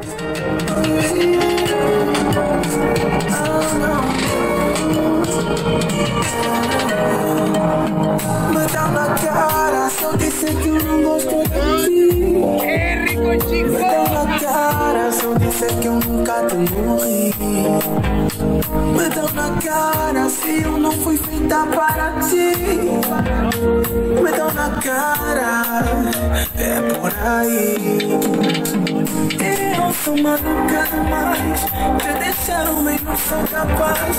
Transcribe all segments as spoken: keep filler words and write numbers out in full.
Me dá na cara, só disser que eu não gosto de ti. Me dá na cara, só disser que eu nunca te morri. Me dá na cara, se eu não fui feita para ti. Me dá na cara, é por aí. Eu sou maluca demais, te deixaram e não sou capaz.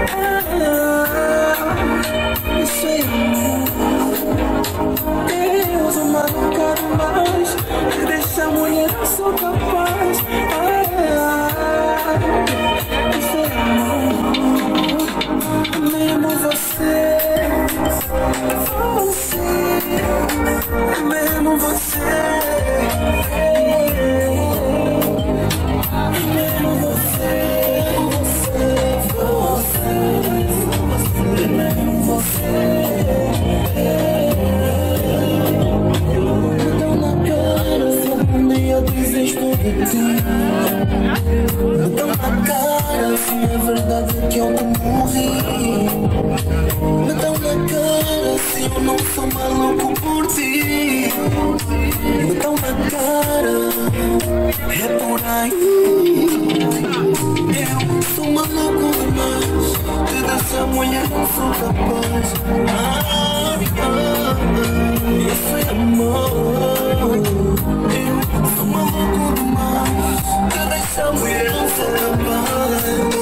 Ah, isso é amor. Eu sou maluca demais, te deixar mulher não sou capaz. Ah, isso é amor. Mesmo você, você, mesmo você. Então na cara, se é verdade que eu te morri. Me dão na cara, se eu não sou maluco por ti. Me dão na cara, é por aí. Eu sou maluco demais, te dessa mulher não sou capaz. Ah, ah, isso é amor. Eu sou maluco demais, te dessa mulher não sou capaz.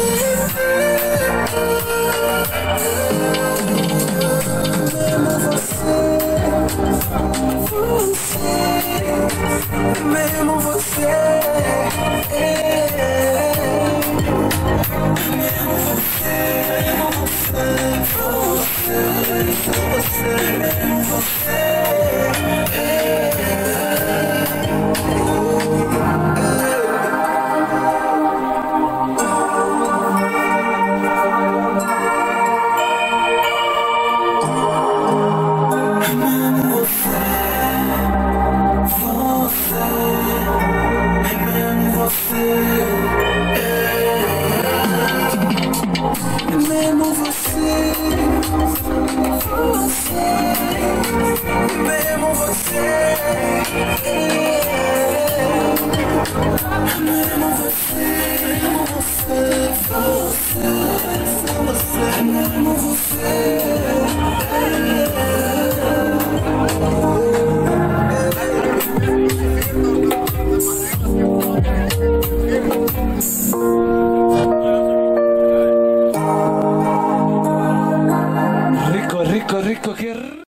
Mesmo você, você, mesmo você, você, você, mesmo você. Mesmo você, você, mesmo você, mesmo você, você, você, você, mesmo Rico, rico, rico, que